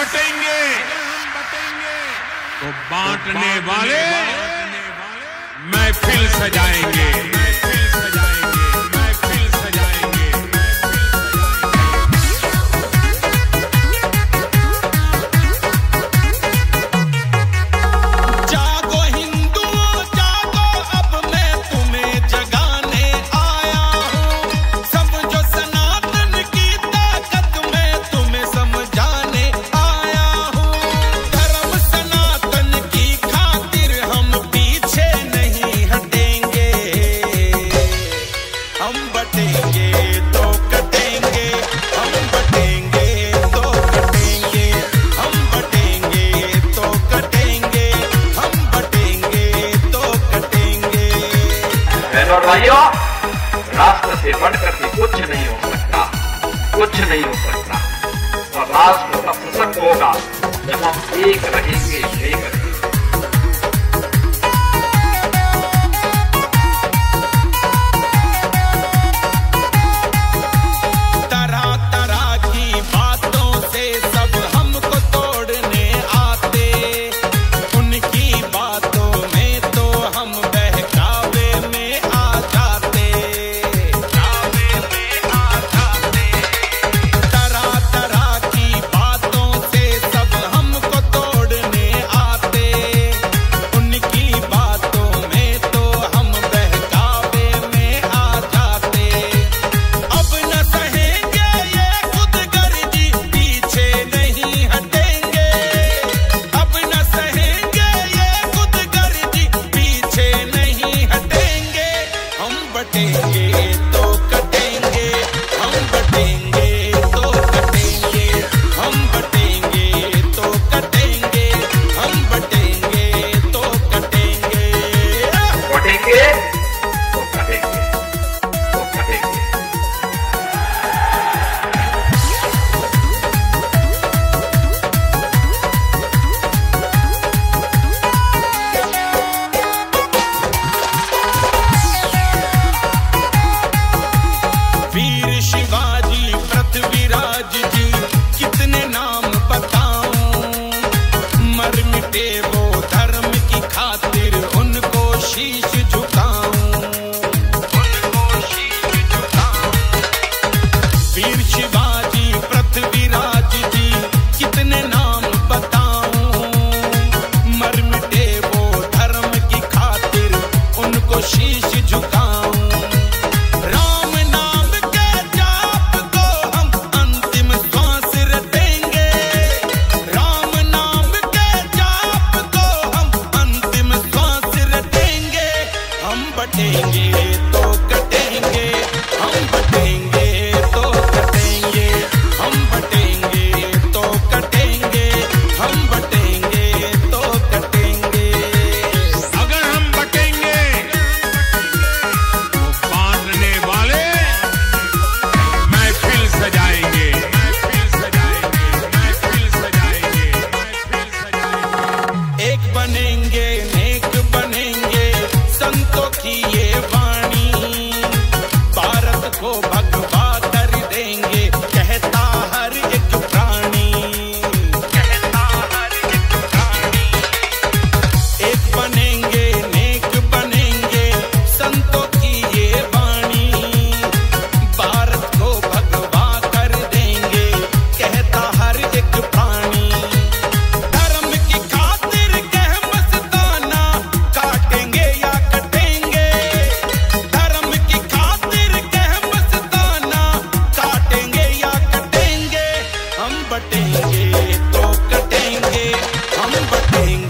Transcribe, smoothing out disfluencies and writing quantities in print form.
बटेंगे तो बांटने वाले महफिल सजाएंगे, महफिल सजाएंगे, महफिल सजाएंगे। जागो हिंदुओं जागो, अब मैं तुम्हें जगाने आया हूँ। समझो सनातन की ताकत, मैं तुम्हें समझाने आया हूँ। धर्म सनातन की खातिर हम पीछे नहीं हटेंगे। हम बटेंगे तो कटेंगे, हम बटेंगे तो कटेंगे, हम बटेंगे तो कटेंगे, हम बटेंगे तो कटेंगे। बहनों और भाइयों, राष्ट्र से बढ़कर के कुछ नहीं हो सकता, कुछ नहीं हो सकता। और राष्ट्र तब सशक्त होगा जब हम एक रहेंगे, एक रहेंगे। तरह तरह की बातों से सब हमको तोड़ने आते, उनकी बातों में तो हम बहकावे में आ जाते, बहकावे में आ जाते। तरह तरह की बातों से सब हमको तोड़ने आते, उनकी बातों में तो हम बहकावे में आ जाते। अब न सहेंगे ये खुदगर्जी, पीछे नहीं हटेंगे। अब न सहेंगे ये खुदगर्जी, पीछे नहीं हटेंगे। हम बटेंगे तो कटेंगे, हम बटेंगे तो कटेंगे, हम बटेंगे तो कटेंगे, हम बटेंगे तो कटेंगे। बटेंगे तो कटेंगे, तो कटेंगे। वीर शिवाजी, पृथ्वीराज जी, कितने नाम बताऊं। मर मिटे वो धर्म की खातिर, उनको शीश झुकाऊं, उनको शीश झुकाऊं। वीर शिवाजी, पृथ्वीराज जी, कितने नाम बताऊं। मर मिटे वो धर्म की खातिर, उनको शीश झुकाऊं। राम नाम के जाप को हम अंतिम श्वास रटेंगे। राम नाम के जाप को हम अंतिम श्वास रटेंगे। हम बटेंगे तो कटेंगे, हम बटेंगे तो कटेंगे, हम बटेंगे तो कटेंगे, हम बटेंगे तो कटेंगे। अगर हम बटेंगे तो बांटने वाले महफिल सजाएंगे, महफिल सजाएंगे, महफिल सजाएंगे, महफिल सजाएंगे। एक बनेंगे, नेक बनेंगे, संतों की ये वाणी। भारत को भगवा कर देंगे, कहता हर एक प्राणी, कहता हर एक प्राणी। एक बनेंगे, नेक बनेंगे, संतों की ये वाणी। भारत को भगवा कर देंगे, कहता हर एक प्राणी। धर्म की खातिर कह मस्ताना, काटेंगे या कटेंगे। धर्म की खातिर कह मस्ताना, काटेंगे या कटेंगे। हम बटेंगे तो कटेंगे, हम बटेंगे